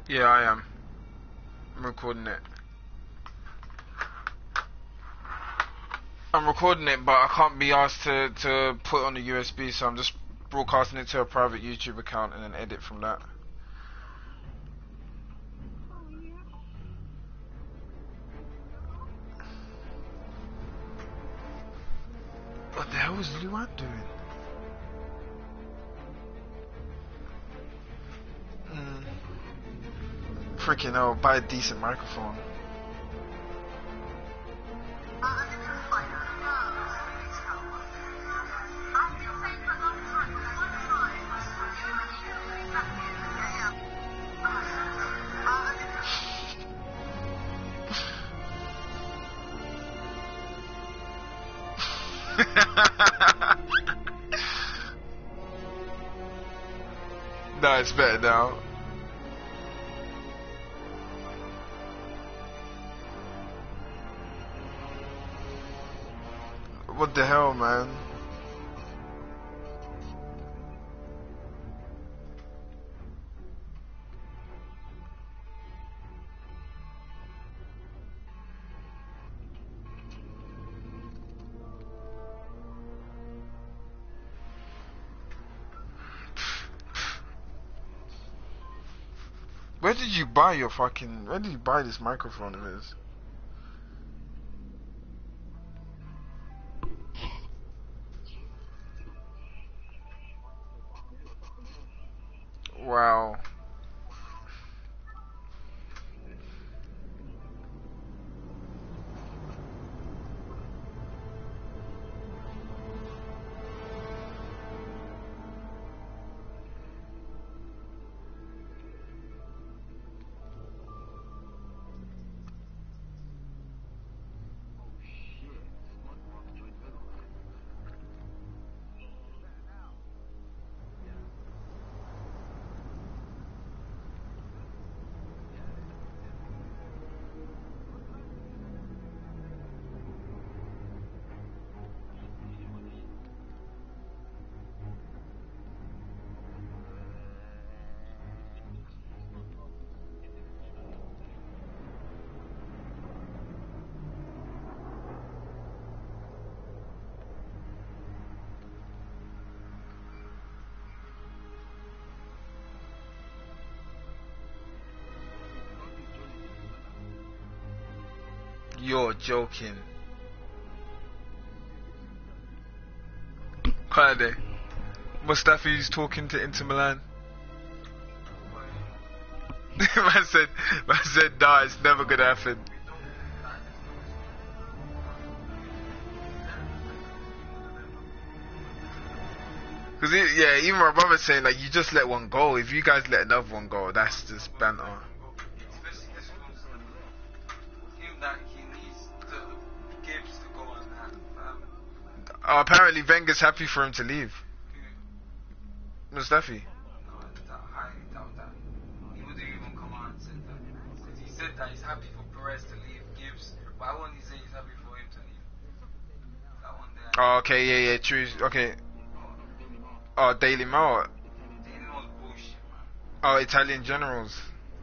Yeah, I am. I'm recording it. I'm recording it, but I can't be asked to put it on the USB, so I'm just broadcasting it to a private YouTube account and then edit from that. What the hell is Luan doing? Freaking hell, buy a decent microphone. No, it's better now. What the hell, man? Where did you buy your fucking... Where did you buy this microphone of his? Wow. You're joking. Hi there. Mustafi's talking to Inter Milan. man said, nah, it's never gonna happen. Cause even my brother's saying like you just let one go. If you guys let another one go, that's just banter. Apparently Wenger's happy for him to leave. Mustafi. He wouldn't even come out and say that. Because he said that he's happy for Perez to leave Gibbs. Why won't he say he's happy for him to leave? That one there. Oh, okay, yeah, true. Okay. Oh, Daily Mail. Daily Mail's bullshit, man. Oh, Italian Generals.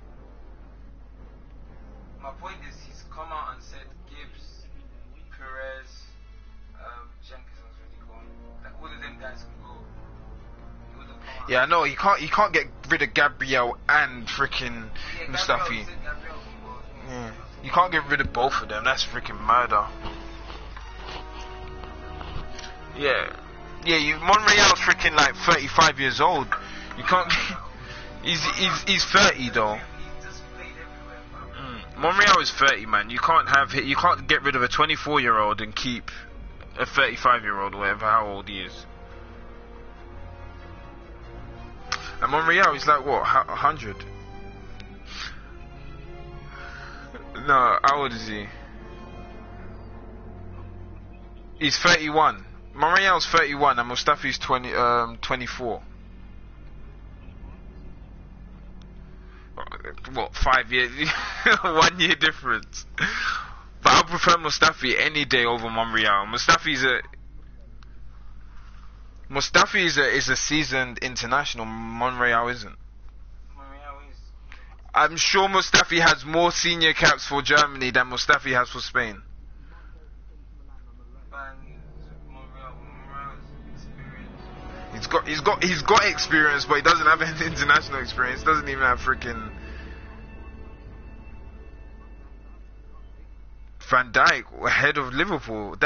My point is, he's come out and said Gibbs, Perez, Jenkinson's really going. Like, all of them guys can go. Yeah, no, you can't get rid of Gabriel and freaking Mustafi. Yeah, you can't get rid of both of them. That's freaking murder. Yeah, Monreal's freaking like 35 years old. You can't. He's 30 though. Monreal is 30, man. You can't get rid of a 24-year-old and keep a 35-year-old or whatever how old he is. And Monreal is like what, 100? No, how old is he? He's 31. Monreal's 31 and Mustafi's 24. What, 5 years? 1 year difference. But I prefer Mustafi any day over Monreal. Mustafi is a seasoned international. Monreal isn't. Monreal is. I'm sure Mustafi has more senior caps for Germany than Mustafi has for Spain. He's got experience, but he doesn't have any international experience. Doesn't even have freaking Van Dijk, head of Liverpool.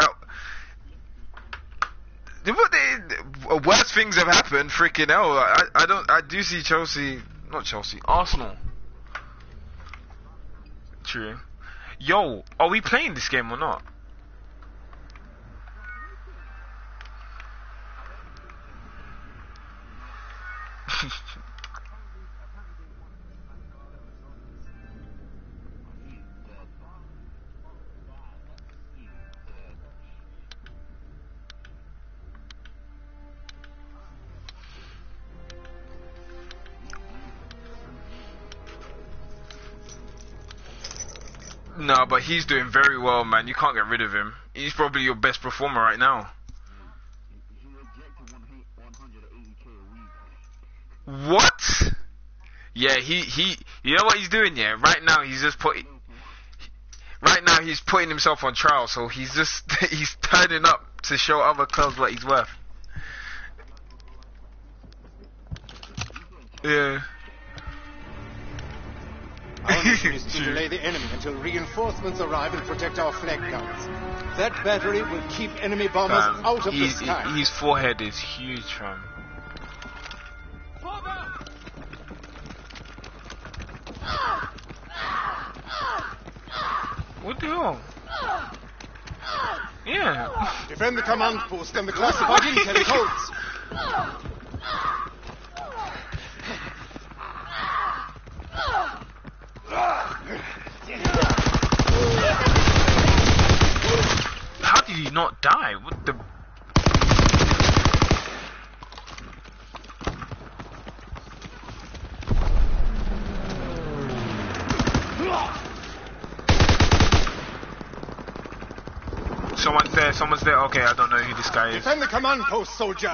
Worse things have happened. Freaking hell! I do see Arsenal. True. Yo, are we playing this game or not? No, but he's doing very well, man. You can't get rid of him. He's probably your best performer right now. What? Yeah, he you know what he's doing, yeah? Right now he's putting himself on trial, so he's turning up to show other clubs what he's worth. Yeah. Our mission is to delay the enemy until reinforcements arrive and protect our flag guns. That battery will keep enemy bombers out of the sky. His forehead is huge, fam. What the hell? Yeah. Defend the command post and the classified intel it holds. How did he not die? What the? Someone's there. Okay, I don't know who this guy is. Defend the command post, soldier.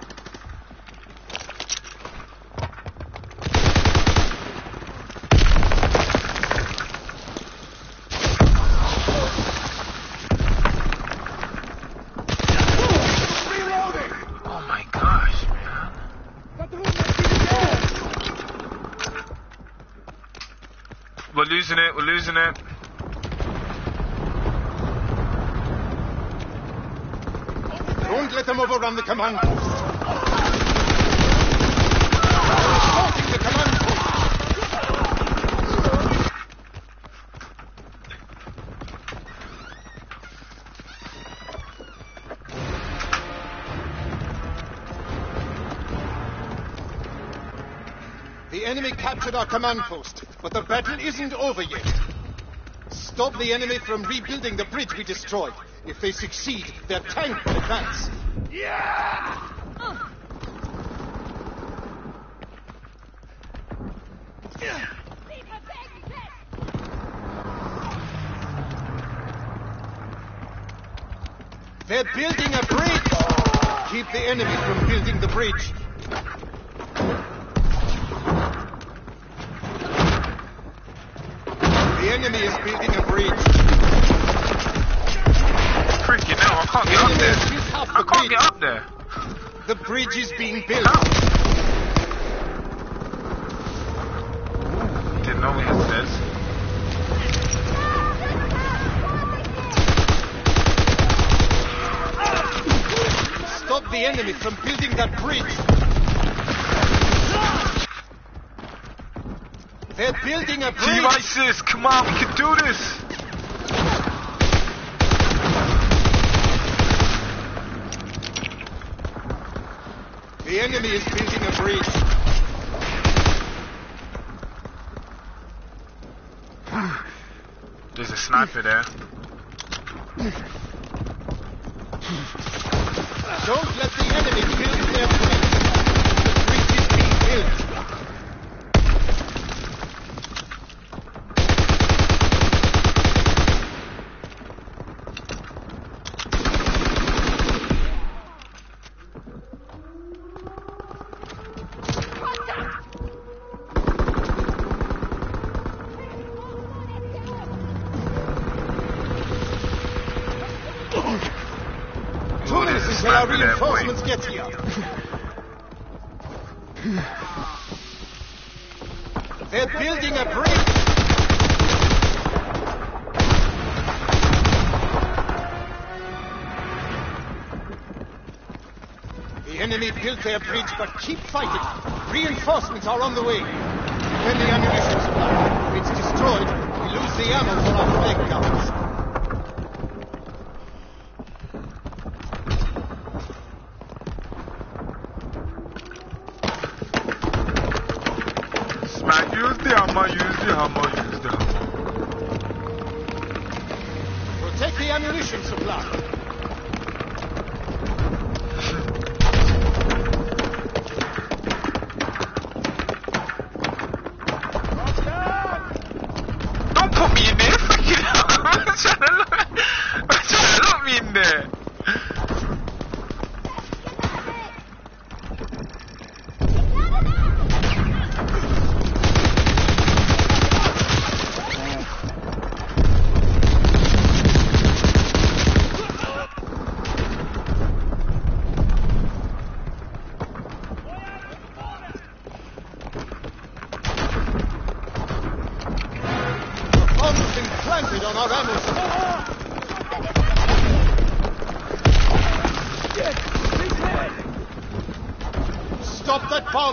Oh my gosh, man. We're losing it. Don't let them overrun the command post. Assaulting the command post. The enemy captured our command post, but the battle isn't over yet. Stop the enemy from rebuilding the bridge we destroyed. If they succeed, their tank will advance. Yeah! They're building a bridge! Keep the enemy from building the bridge. The enemy is building a bridge. Freaking hell, I can't get up there. I can't get up there. The bridge is being built. Didn't know we had stairs. Stop the enemy from building that bridge. They're building a bridge. Team ISIS, come on, we can do this. The enemy is building a bridge. There's a sniper there. Don't let the enemy build their bridge. The bridge is being built. until our man with that boy. reinforcements get here. They're building a bridge. The enemy built their bridge, but keep fighting. Reinforcements are on the way. Then the ammunition supply. If it's destroyed, we lose the ammo for our flag guns. Smack, use the hammer, use the hammer, use the hammer. Protect the ammunition supply. Don't put me in there, fucking hell. I'm trying to lock me in there. Planted on our ammo supply. Stop that bomb!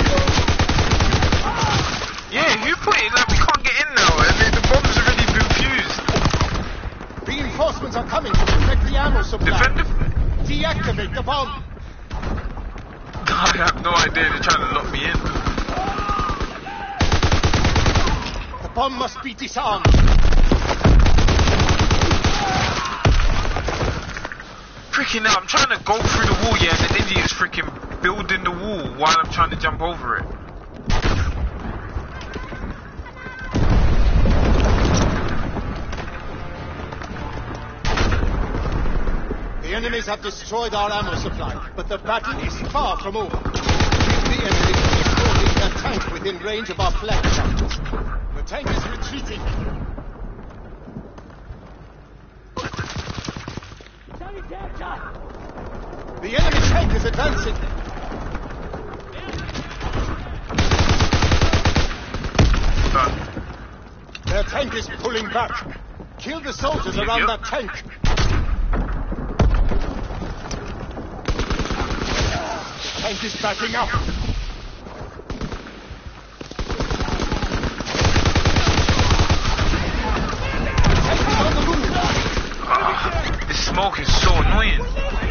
Yeah, who put it? Like, we can't get in now, and the bomb's already been fused. Reinforcements are coming to protect the ammo supply. Defend the... Deactivate the bomb. I have no idea, they're trying to lock me in. The bomb must be disarmed. Freaking hell, I'm trying to go through the wall, yeah, and the idiot's freaking building the wall while I'm trying to jump over it. The enemies have destroyed our ammo supply, but the battle is far from over. The enemy is holding their tank within range of our flag guns. The tank is retreating. The enemy tank is advancing. Done. Their tank is pulling back. Kill the soldiers around that tank. The tank is backing up. The tank is on the move. This smoke is so annoying.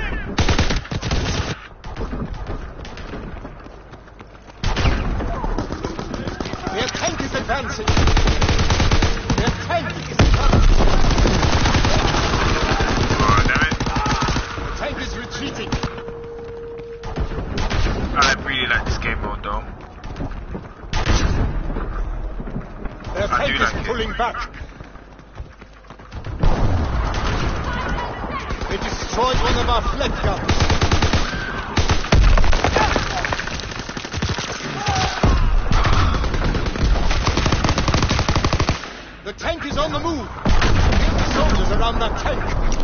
Their tank is advancing. Their tank is advancing. Oh, damn it. The tank is retreating. I really like this game mode, though. Their I tank do is like it. pulling back. They destroyed one of our flag guns. The tank is on the move. Kill the soldiers around that tank.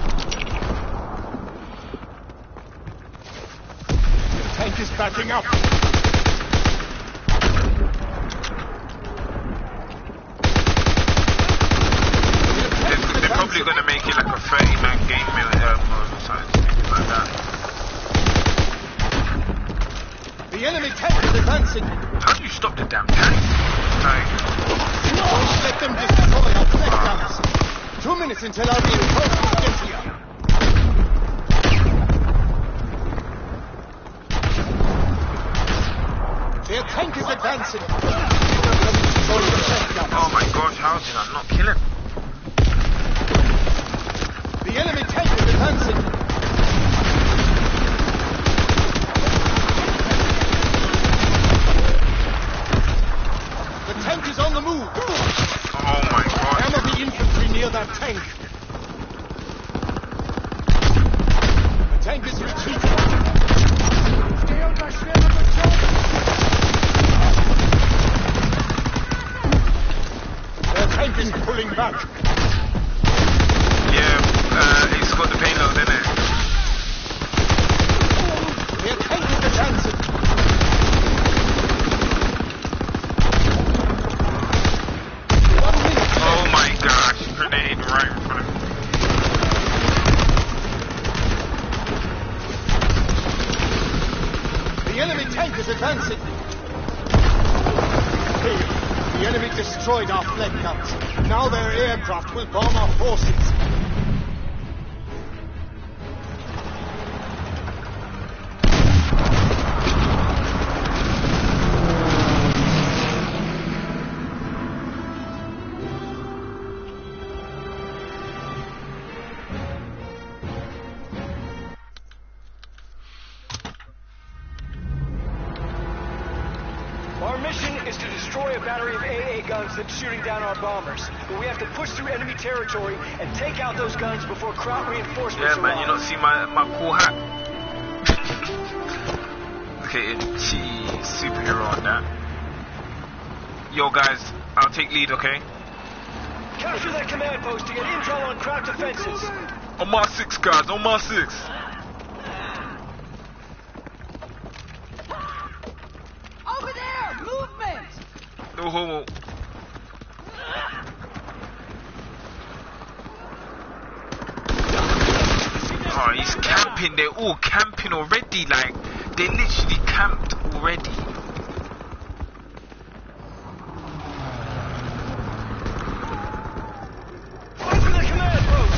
The tank is backing up. They're probably going to make it like a 30-man game mode or something like that. The enemy tank is advancing. How do you stop the damn tank? Like, Don't let them destroy our flag guns. 2 minutes until our reinforcements get here. Their tank is advancing. oh my gosh, how did I not kill him? The enemy tank is advancing. The tank is on the move. Oh my god. Hammer the infantry near that tank. The tank is retreating. Their tank is pulling back. Yeah, it's got the payload in it. advancing! The enemy destroyed our flag guns. Now their aircraft will bomb our forces. Our mission is to destroy a battery of AA guns that's shooting down our bombers. But we have to push through enemy territory and take out those guns before Kraut reinforcements Yeah, man, arrive. you don't see my cool hat. Okay, she's superhero on that. Yo, guys, I'll take lead, okay? Capture that command post to get intel on Kraut defenses. On my 6, guys, on my 6. Over there! Movement! No homo. Oh, he's camping. They're all camping already. Like, they literally camped already. Fight for the command post!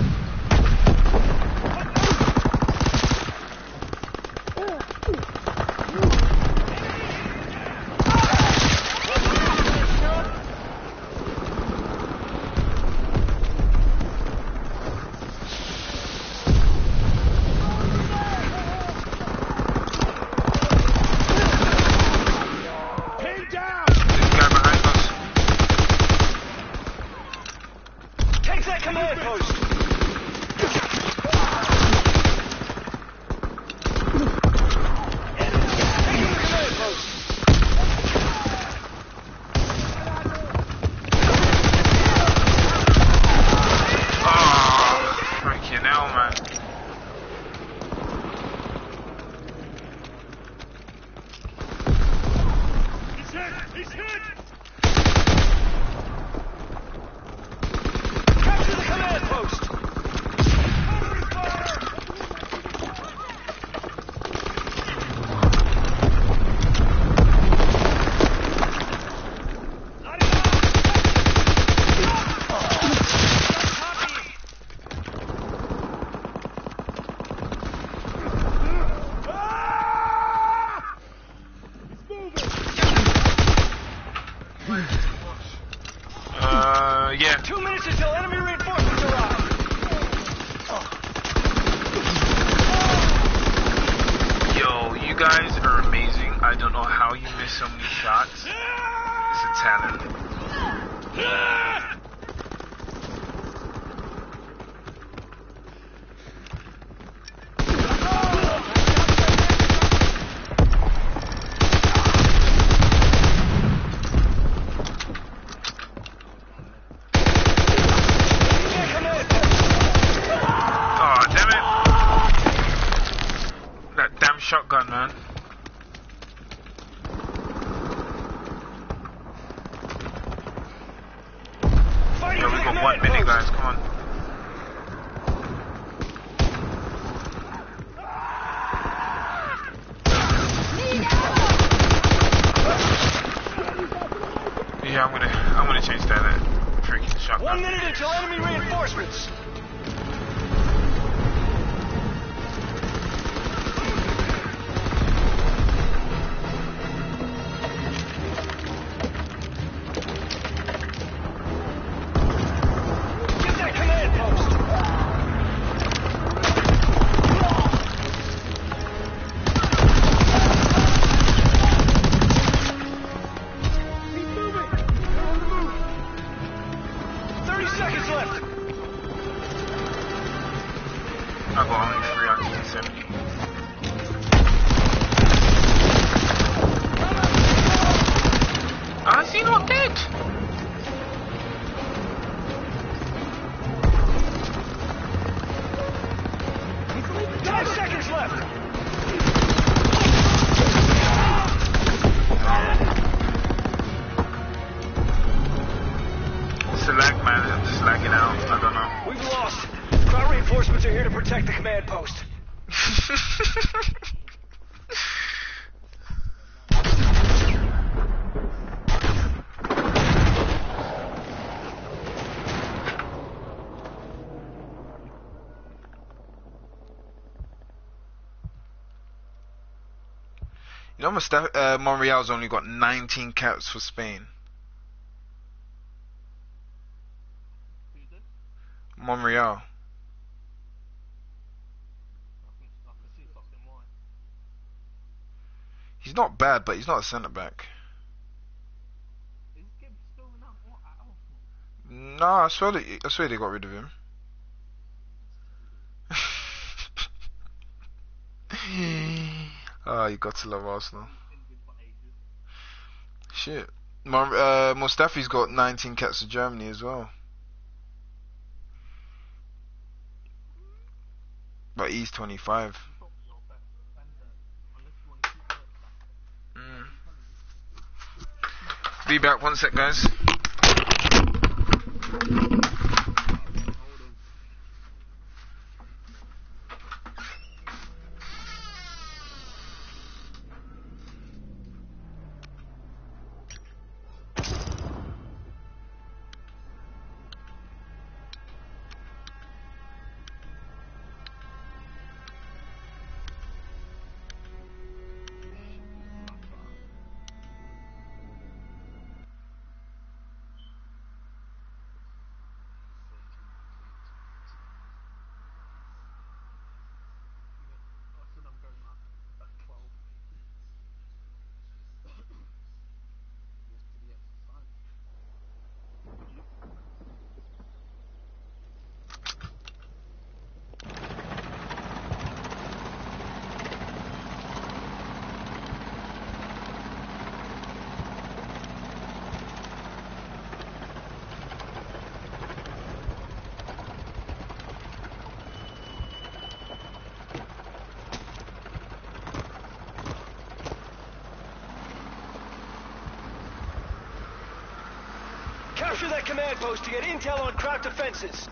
Pinned down! This guy behind us. Take that command post! Taking the command post! Oh, freaking hell, man. Capture the command post! Yeah. 2 minutes until enemy reinforcements arrive. Yo, you guys are amazing. I don't know how you miss so many shots. It's a talent. That command post! Oh, damn it. That damn shotgun, man. Fighting Yo, for we the got 1 command minute, post! guys. Come on. Yeah, I'm gonna change that freaking 1 shotgun. minute until enemy reinforcements. Get that command post. Keep moving! They're on the move! 30 seconds left. I got only 370. Ah, is he not dead? 5 seconds left. It's the lag, man. I'm just lagging out. I don't know. We've lost. Kraut reinforcements are here to protect the command post. You know, Monreal's only got 19 caps for Spain. Monreal. He's not bad, but he's not a centre back. Nah, I swear they got rid of him. Oh, you got to love Arsenal. Shit. Mustafi's got 19 caps for Germany as well. But he's 25. Be back 1 sec, guys. Capture that command post to get intel on Kraut defenses.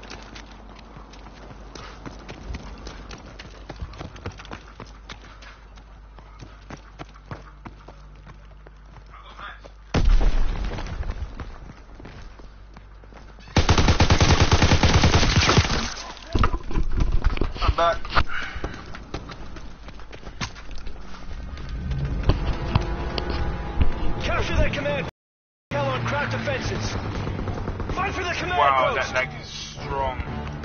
I'm back. Capture that command intel on Kraut defenses. Fight for the command Wow, post. that lag is strong.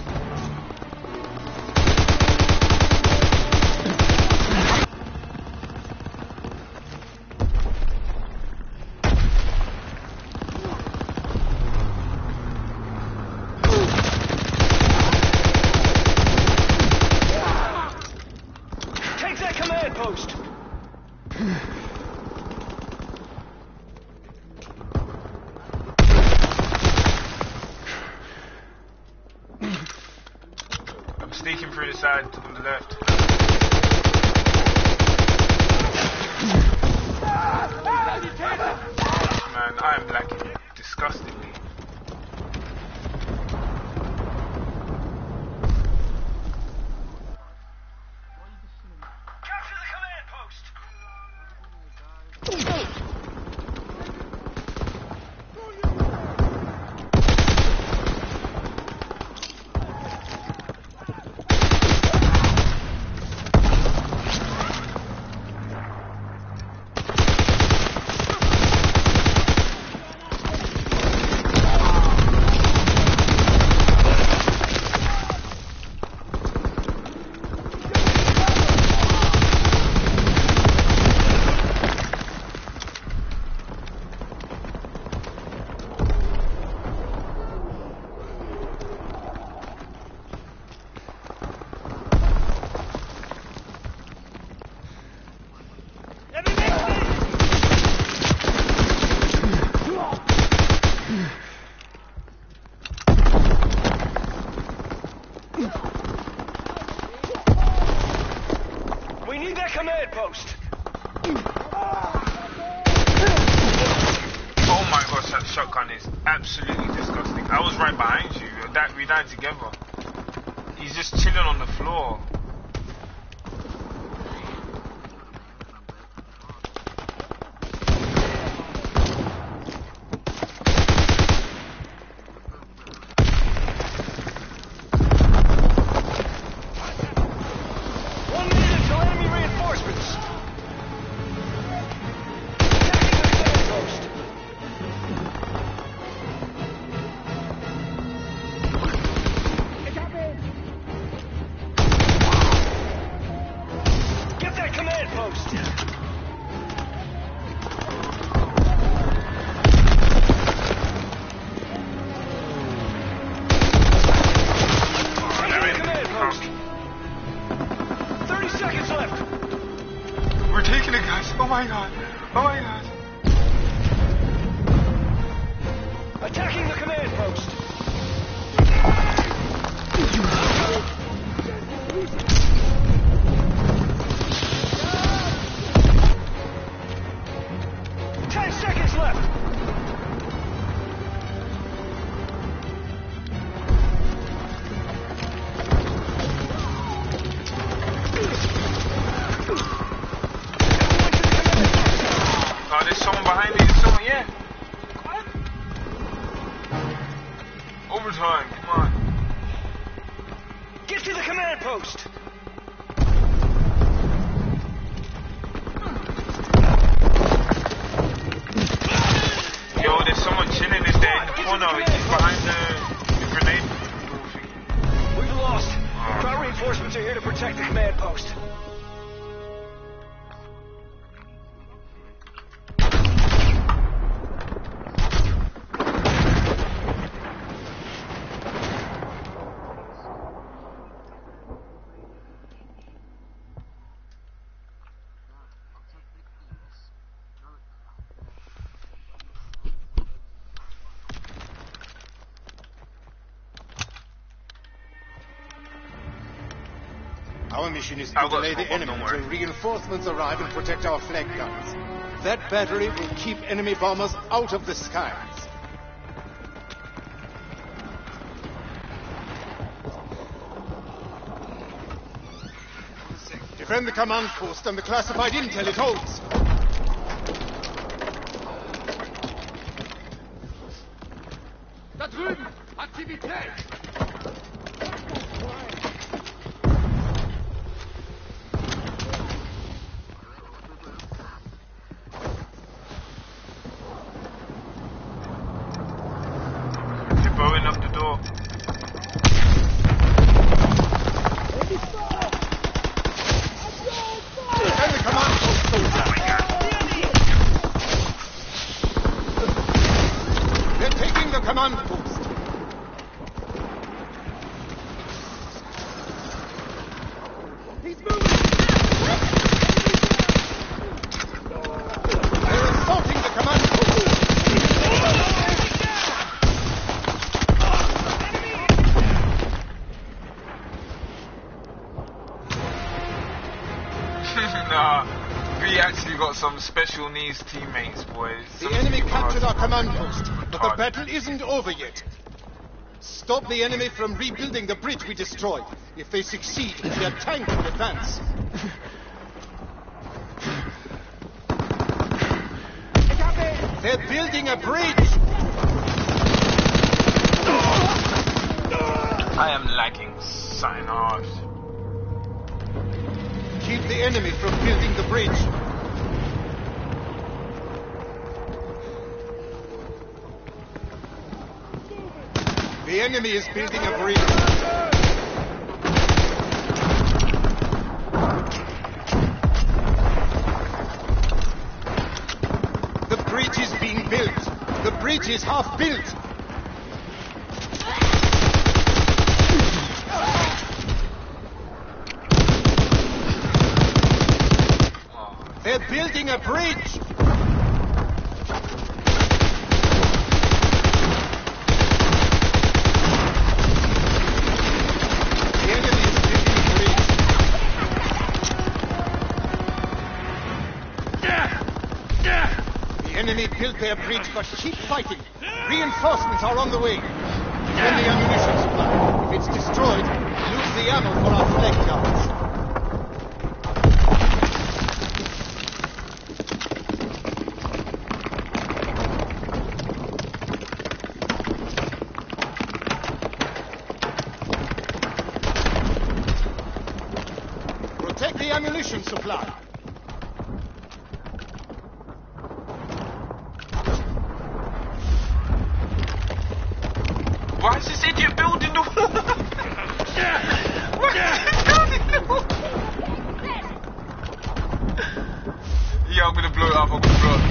Take that command post. I'm sneaking through the side on the left. Man, I am lacking disgustingly. Capture the command post. We need that command post. Oh my gosh, that shotgun is absolutely disgusting. I was right behind you. We died together. He's just chilling on the floor. Attacking the command post. 10 seconds left. Oh, there's someone behind me. There's someone, yeah. Overtime, come on. Get to the command post. Yo, there's someone chilling in there in the corner. He's behind the grenade. We've lost. Crowd reinforcements are here to protect the command post. Our mission is to delay the enemy until reinforcements arrive and protect our flag guns. That battery will keep enemy bombers out of the skies. Defend the command post and the classified intel it holds. Da drüben! Aktivität! They're blowing up the door. Defend the command post, soldier. They're taking the command post. He's moving. They're assaulting the command post. Nah, we actually got some special needs teammates, boys. The enemy captured our command post, but the battle isn't over yet. Stop the enemy from rebuilding the bridge we destroyed. If they succeed, their tank will advance. They're building a bridge! I am lagging sign hard. Keep the enemy from building the bridge. The enemy is building a bridge. The bridge is being built. The bridge is half built. They're building a bridge! The enemy is building a bridge. The enemy built their bridge, but keep fighting. Reinforcements are on the way. Defend the ammunition supply. If it's destroyed, lose the ammo for our flag guns. Protect the ammunition supply. Why is this idiot building the wall? Why is he building the wall? Yeah, I'm gonna blow it up, I'm gonna blow it.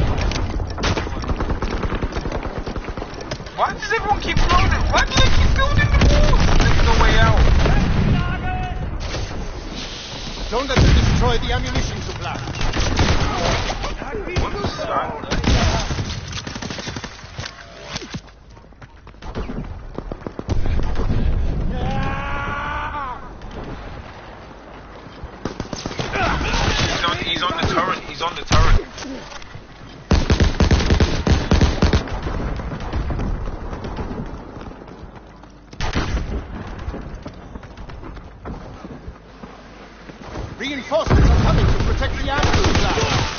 Why does everyone keep blowing it? Why do they keep building the walls? There's no way out. Don't let them destroy the ammunition supply. What's that? Reinforcements are coming to protect the ammo supply.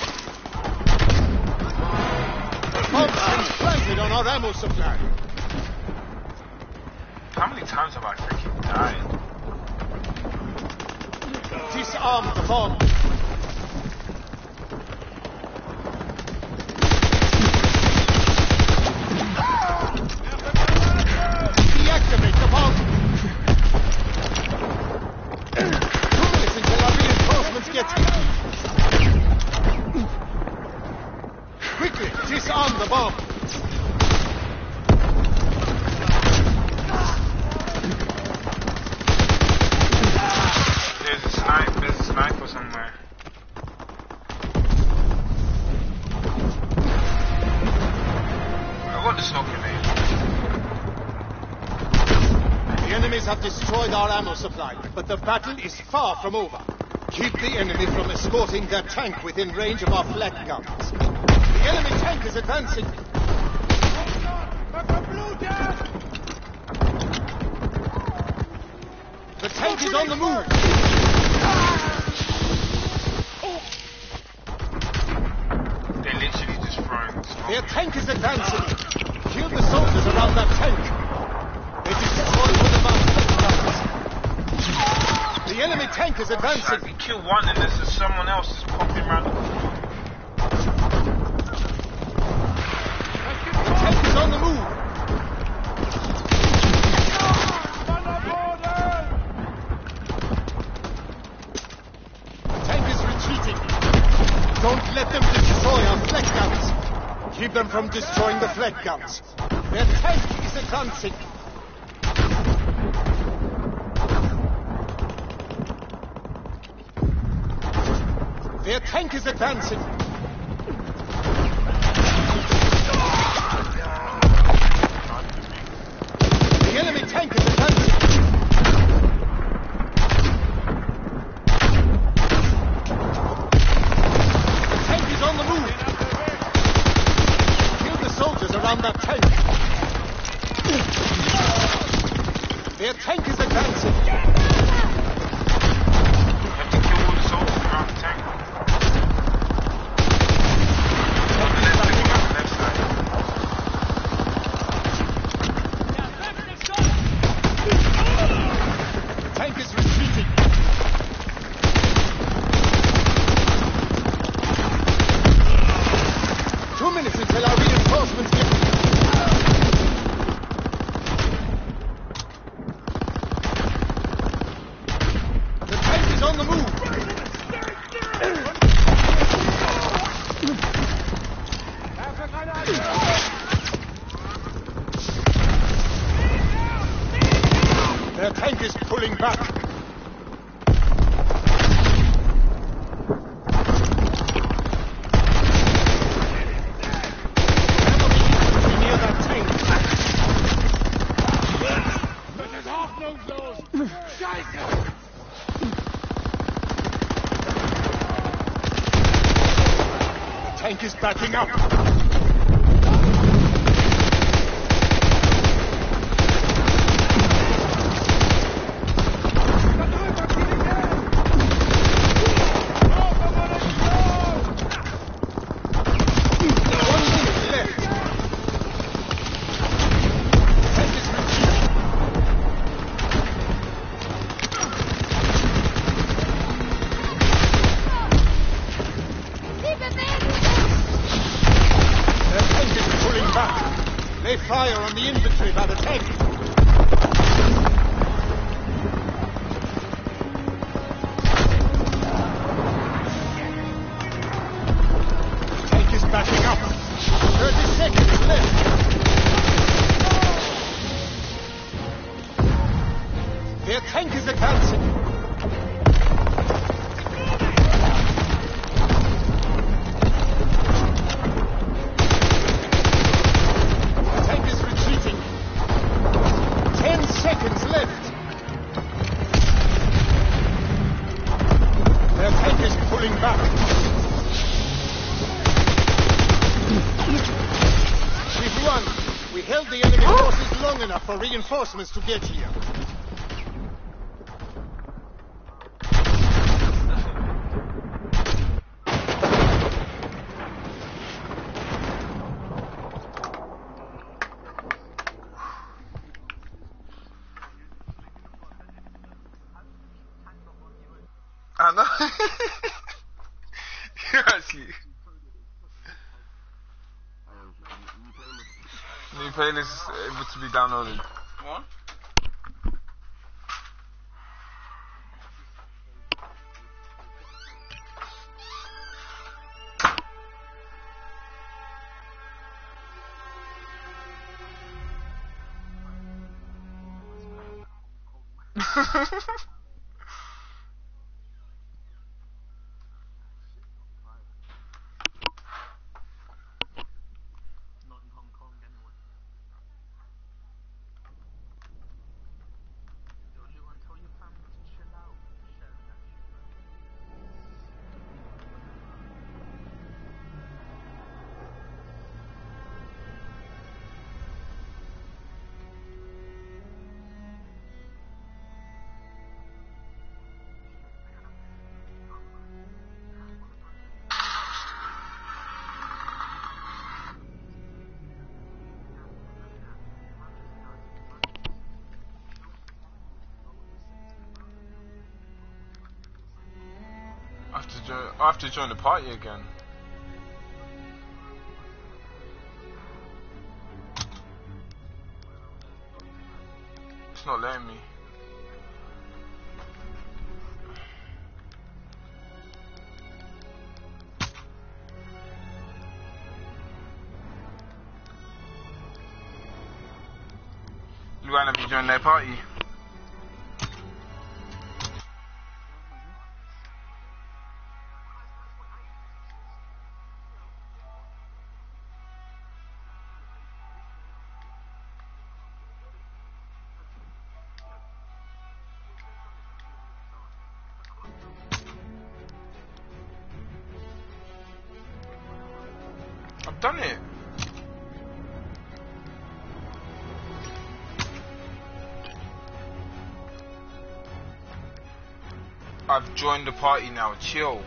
Bombs been planted on our ammo supply. How many times have I freaking died? Disarm the bomb. Deactivate the bomb. 2 minutes until our reinforcements get here. Quickly, disarm the bomb. There's a sniper somewhere. I got the smoke grenade. The enemies have destroyed our ammo supply, but the battle is far from over. Keep the enemy from escorting their tank within range of our flak guns. The enemy tank is advancing. The tank is on the move. They're literally just throwing smoke. Their tank is advancing. Kill the soldiers around that tank. They destroyed one of our flak guns. The enemy tank is advancing. Like, we kill one and there's just someone else just popping around the corner. The tank is on the move. The tank is retreating. Don't let them destroy our flak guns. Keep them from destroying the flak guns. Their tank is advancing. Their tank is advancing. The enemy tank is advancing. The tank is on the move. Kill the soldiers around that tank. Their tank is advancing. You have to kill all the soldiers around the tank. On the left side. The tank is retreating. Two minutes until our reinforcements get... The tank is on the move. Their tank is pulling back. Near that tank. Das ist hoffnungslos! Scheiße! The tank is backing up. They fire on the infantry by the tank. The tank is backing up. 30 seconds left. Their tank is advancing. For reinforcements to get here. I know. Actually. New playlist is able to be downloaded. What? I have to join the party again. It's not letting me. Luan, have you joined their party? I've done it. I've joined the party now, chill.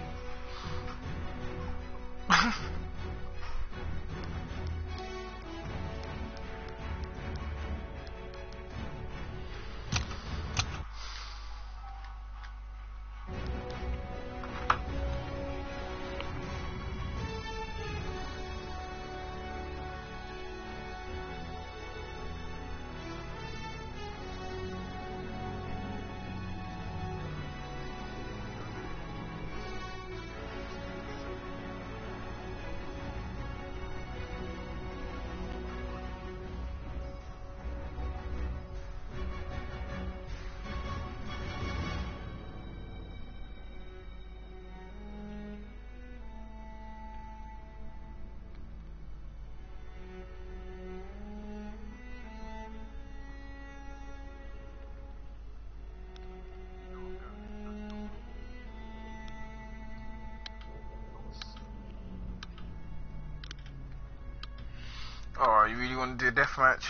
Oh, you really want to do a deathmatch?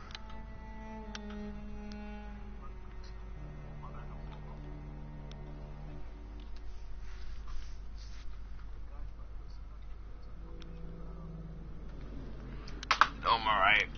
I'm alright.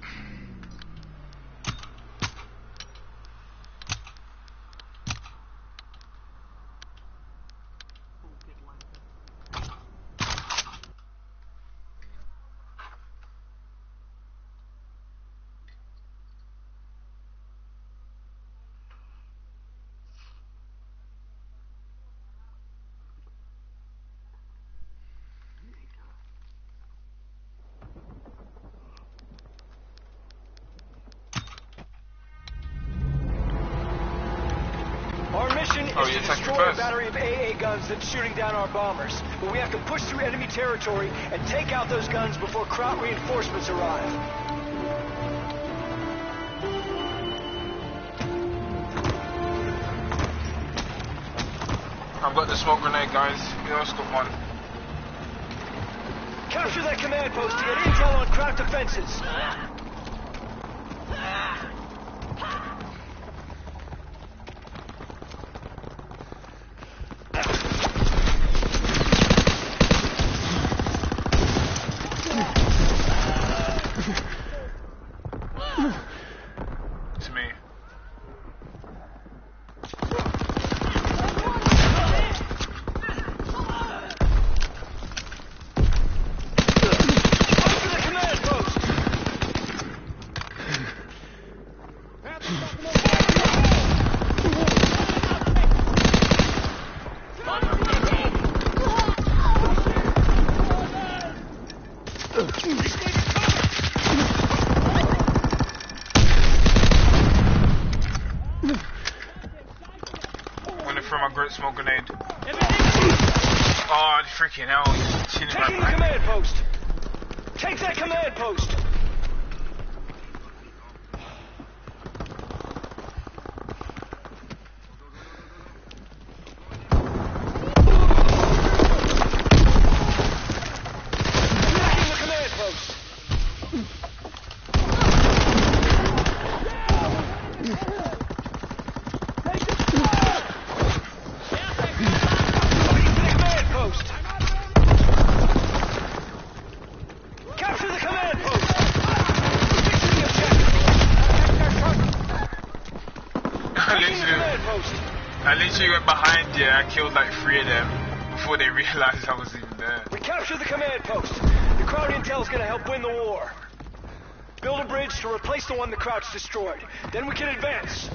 Our mission is to you attacked destroy a first. battery of AA guns that's shooting down our bombers. But we have to push through enemy territory and take out those guns before Kraut reinforcements arrive. I've got the smoke grenade, guys. We also got one. Capture that command post to get intel on Kraut defenses. To me. it, smoke grenade. Oh, freaking hell, he's chilling right Taking the command post. Take that command post. Taking the command post. Capture the command post! Victory the objective! Taking the command post! I literally went behind you, I killed like 3 of them before they realized I was even there. We capture the command post. The crowd intel's gonna help win the war. Build a bridge to replace the one the Crouch destroyed. Then we can advance.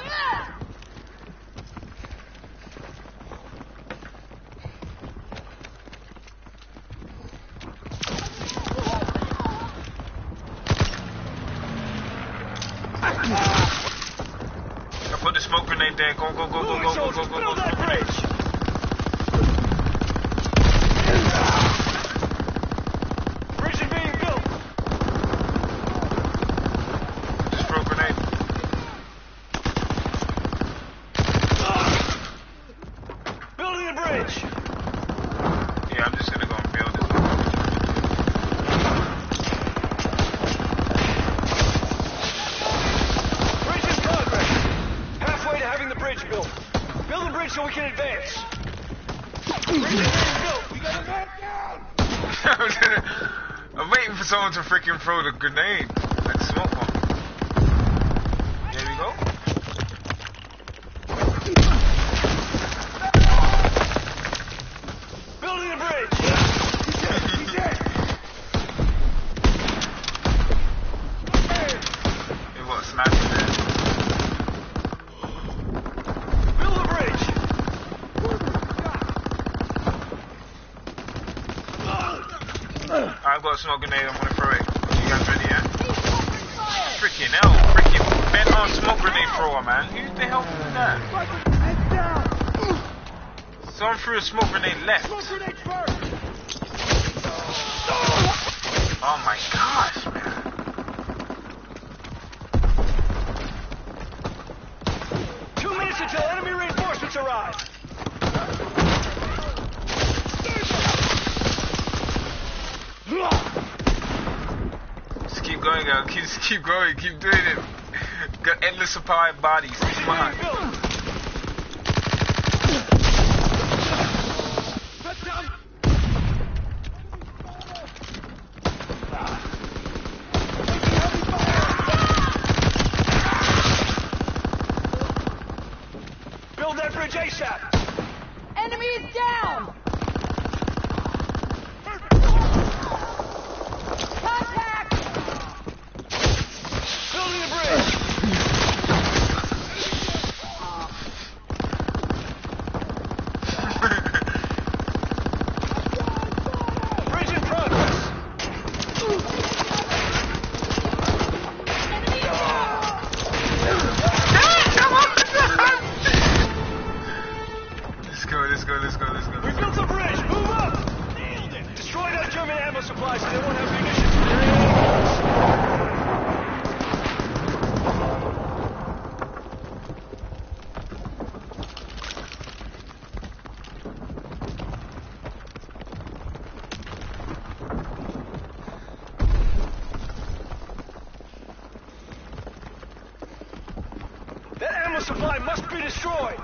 I put the smoke grenade there. Go, go, go, go, go, go, go, go, go. Build that bridge! Bridge is being built. Just throw a grenade. Building the bridge. Yeah, I'm just gonna go and build it. Bridge in progress. Halfway to having the bridge built. Build the bridge so we can advance. Bridge is being built. We got a man down. I'm waiting for someone to freaking throw the grenade. Like smoke one. There we go. Building the bridge. They got a sniper there. Build the bridge. I've got a smoke grenade, I'm gonna throw it. You guys ready, yeah? Freaking hell, freaking bent on smoke grenade thrower, man. Who the hell did that? Someone threw a smoke grenade left. Oh my gosh, man. Two minutes until enemy reinforcements arrive. Just keep going, girl. Just keep going. Keep doing it. Got endless supply of bodies. Come on. Build that bridge ASAP. Enemy is down! Contact! Building the bridge. Bridge in progress. Let's go, let's go, let's go, let's go. We built the bridge. Move up. Destroy that German ammo supply so they won't have munitions for their enemies. That ammo supply must be destroyed.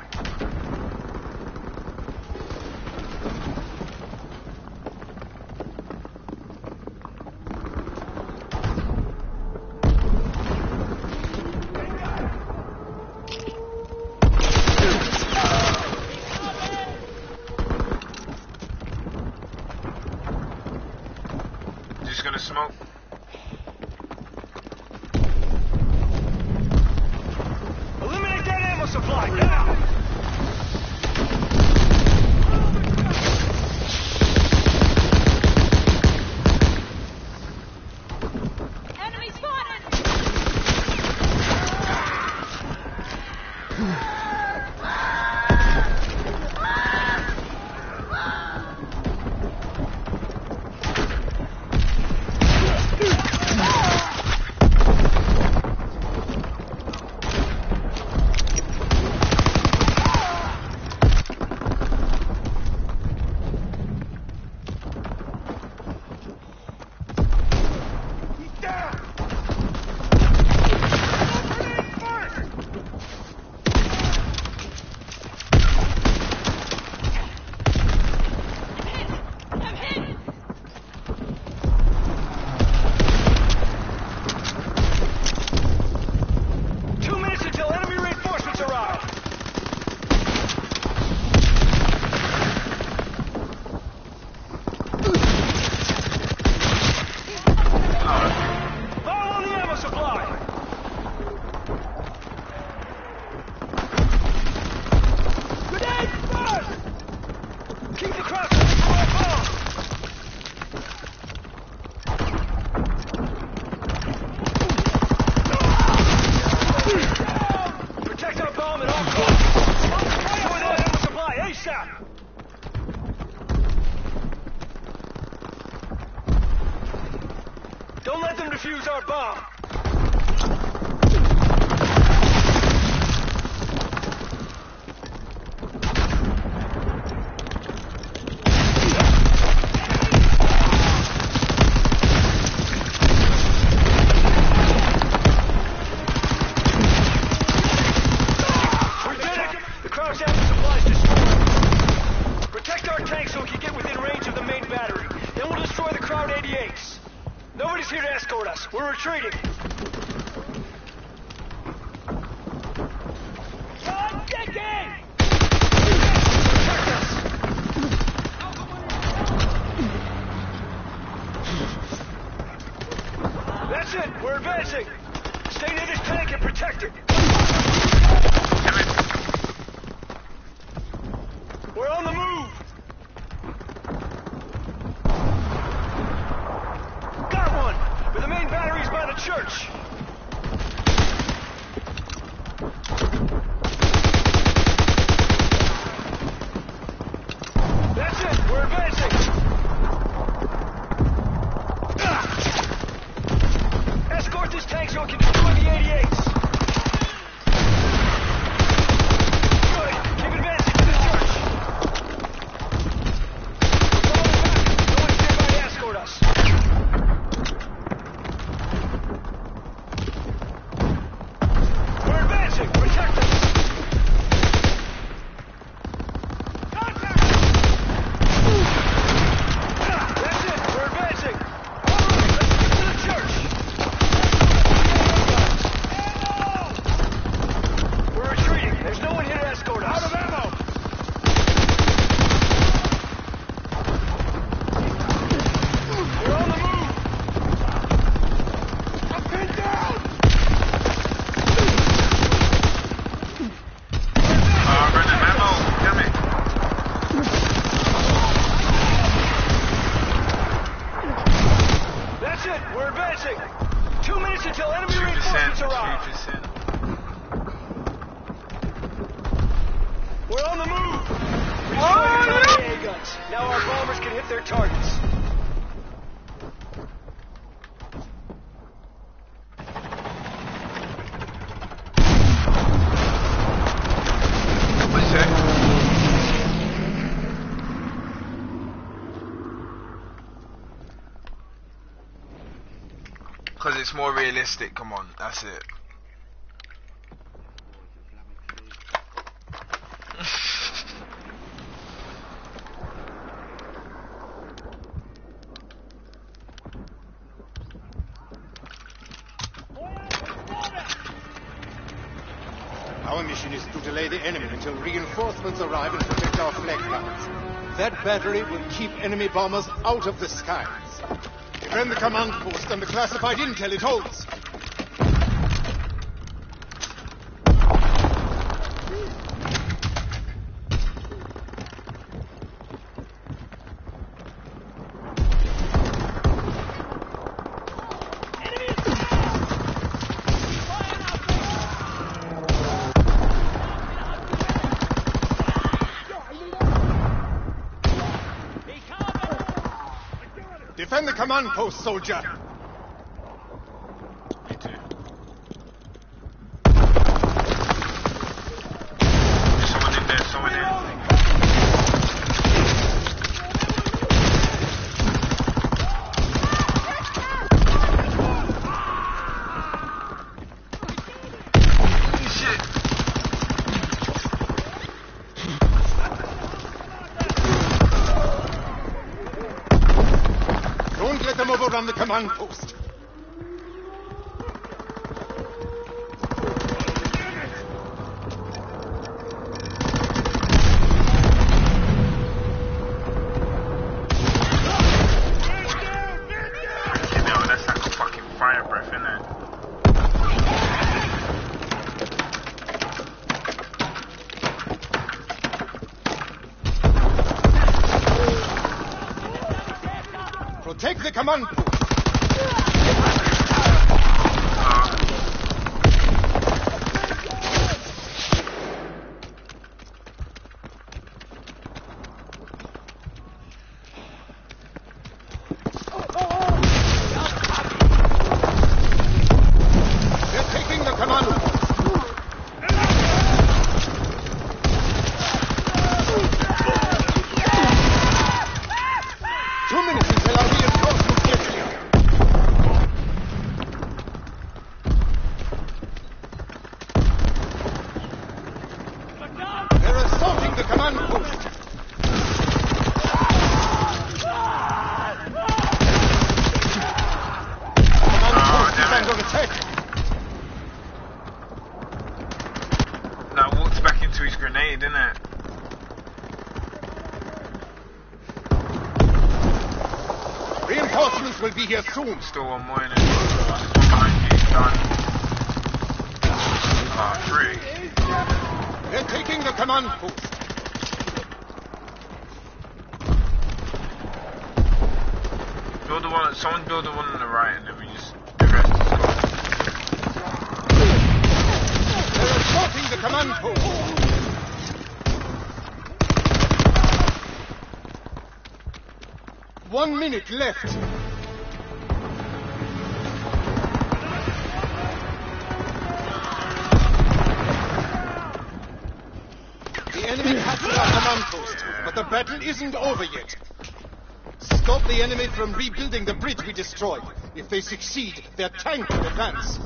Just gonna smoke. Eliminate that ammo supply now. Enemy spotted! protected. We're on the move. Got one. But the main battery's by the church. That's it. We're advancing. Escort this tank so it can destroy the 88s. Good. Keep advancing to the church. We're going back. No one stand by to escort us. We're advancing. Protect us. That's it. We're advancing. All right, let's get to the church. We're retreating. There's no one here to escort us. Out of ammo! We're on the move! I'm pinned down! I'm running ammo. Damn it. That's it. We're advancing. 2 minutes until enemy 2%. reinforcements arrive. 2%. We're on the move! We destroyed the AA guns. Now our bombers can hit their targets. What's that? Because it's more realistic. Come on, that's it. Our mission is to delay the enemy until reinforcements arrive and protect our flag guns. That battery will keep enemy bombers out of the skies. Defend the command post and the classified intel it holds. Defend the command post, soldier. Me too. Someone in there, someone in. Shit. Don't let them overrun the command post. You know, that's like a fucking fire breath, isn't it? Protect the command post. They're taking the command post. 2 minutes until our reinforcements get here. They're assaulting the command post. Command post is under attack. Now walks back into his grenade, isn't it? Reinforcements will be here soon. Still one more in it. Just behind you, done. Oh, freak. They're taking the command post. Build the one. Someone build the one on the right, and then we just the rest is gone. They're assaulting the command post. One minute left. The enemy captured our command post, but the battle isn't over yet. Stop the enemy from rebuilding the bridge we destroyed. If they succeed, their tank will advance.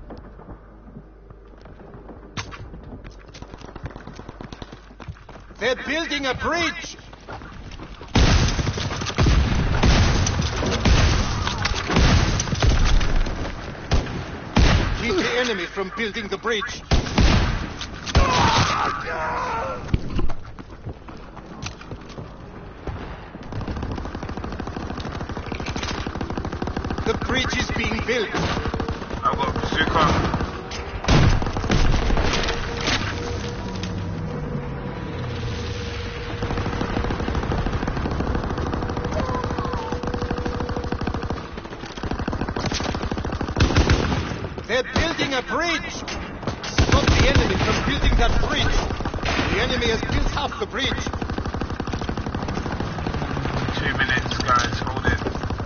They're building a bridge! Keep the enemy from building the bridge. The bridge is being built. I've got bazooka. They're building a bridge! Stop the enemy from building that bridge! The enemy has built half the bridge. 2 minutes, guys. Hold it.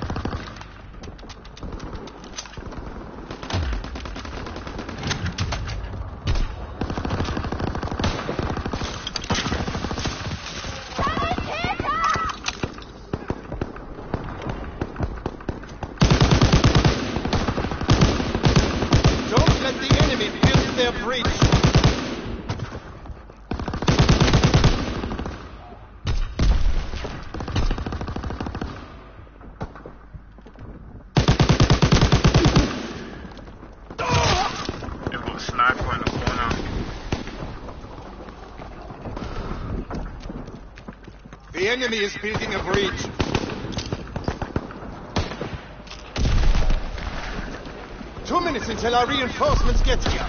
Don't let the enemy build their bridge. They've got a sniper in the corner. The enemy is building a bridge. Two minutes until our reinforcements get here.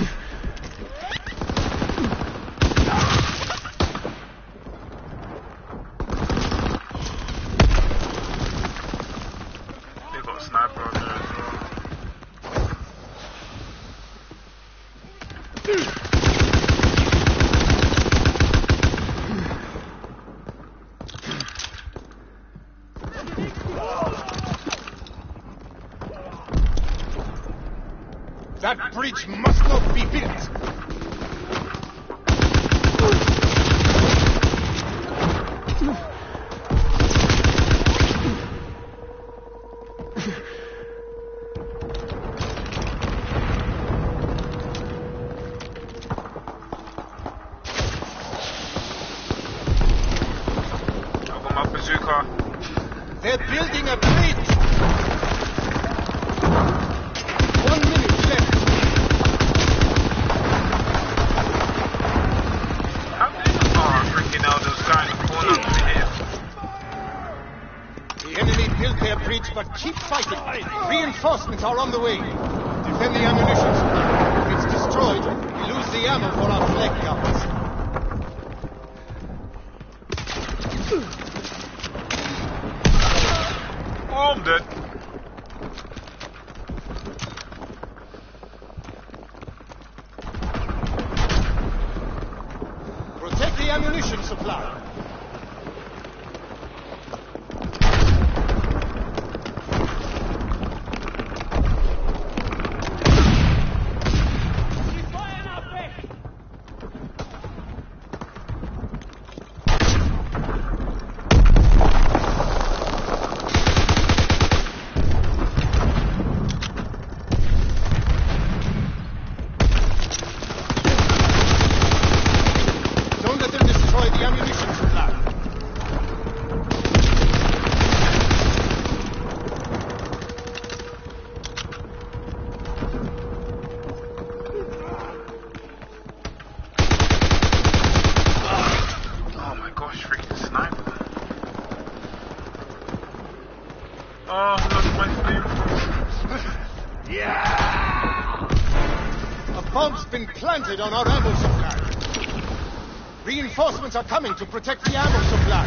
They've got a sniper on there as well. That bridge must not be built. I've got my bazooka. They're building a bridge. 1 minute left. How did freaking hell, those guys in the corner over here. The enemy built their bridge, but keep fighting. Reinforcements are on the way. Defend the ammunition. If it's destroyed, we lose the ammo for our flag guns. Oh, I'm dead. Protect the ammunition supply. Don't let them destroy the ammunition supply. bomb's been planted on our ammo supply. Reinforcements are coming to protect the ammo supply.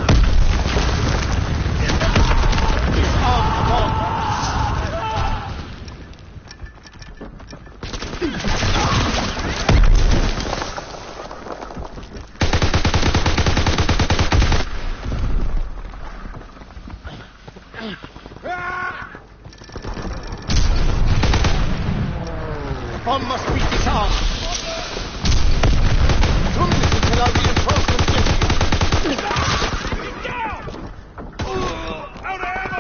It's armed bomb. The bomb must be disarmed. 2 minutes until our reinforcements get here. Out of ammo!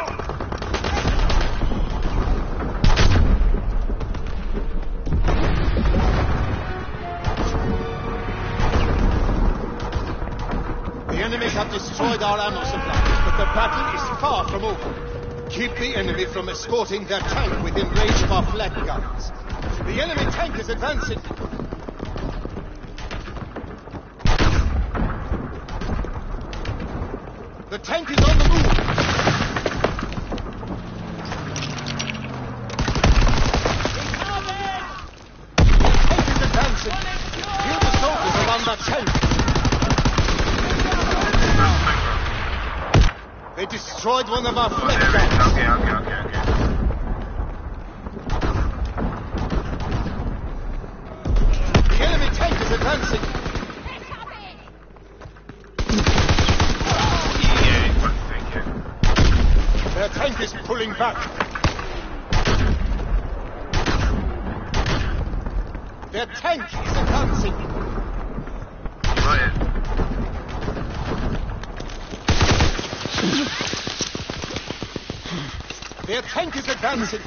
The enemy have destroyed our ammo supply, but the battle is far from over. Keep the enemy from escorting their tank within range of our flak guns. The enemy tank is advancing. The tank is on the move. The tank is advancing. Kill the soldiers around that tank. They destroyed one of our flak guns. Okay. The enemy tank is advancing. Their tank is pulling back. Their tank is advancing. Their tank is advancing.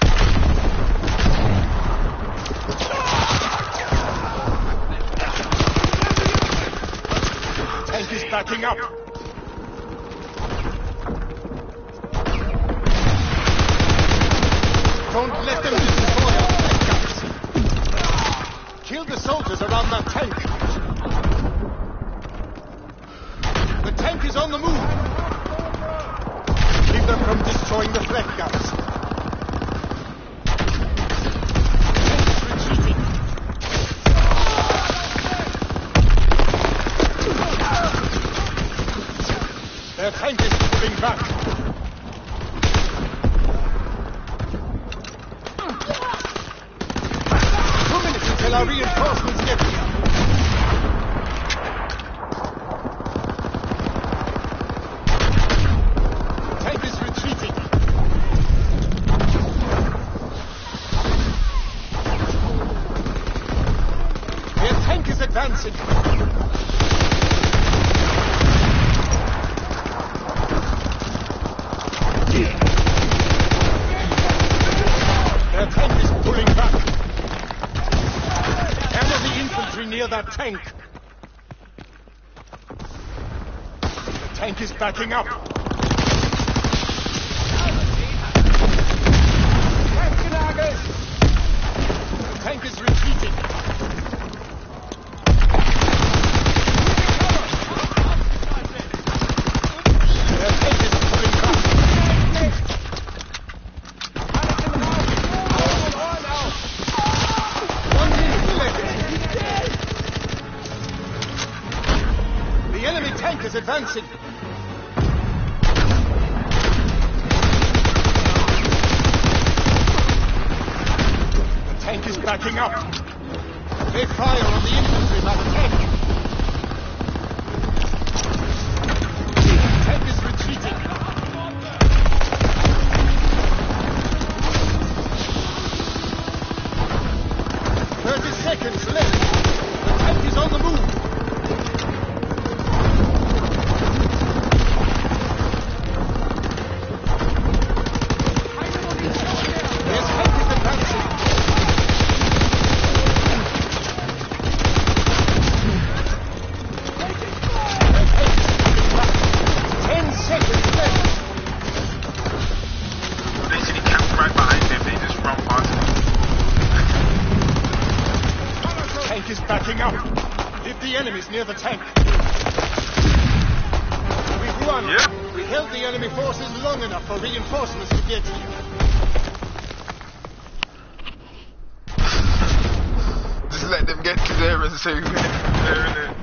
Tank is backing up. Don't let them destroy our tank guns. Kill the soldiers around that tank. The tank is on the move. Keep them from destroying the flak guns. Tank is retreating. Their tank is pulling back. Until our reinforcements get here. Tank is retreating. Their tank is advancing. Their tank is pulling back. Near that tank. The tank is backing up. The tank is retreating. Their tank is pulling back. The enemy tank is advancing. The tank is backing up. They fire on the infantry by the tank. The tank is retreating. Seconds left. The tank is on the move. Their tank is advancing. Their tank is coming back. 10 seconds left. Literally camped right behind them. They just run past them. Tank is backing up. Hit the enemies near the tank. We've won. Yep. We held the enemy forces long enough for reinforcements to get here. Just just let them get to there and say we're there and there.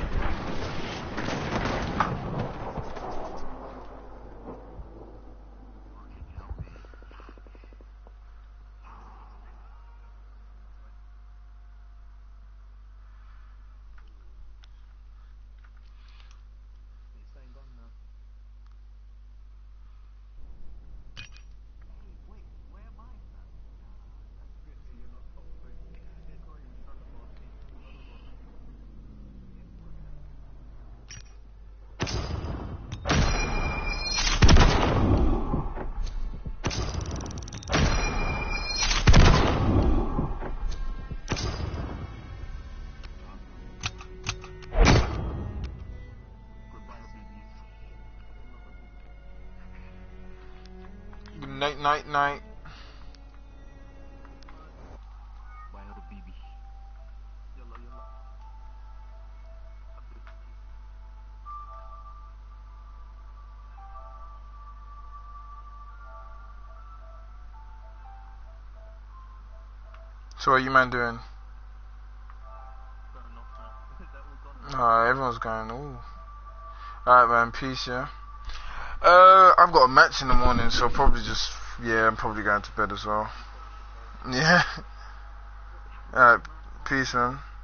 Night. So what are you man doing? Everyone's going, ooh. Alright man, peace, yeah. I've got a match in the morning, so probably just, I'm probably going to bed as well. Yeah. Alright, peace man.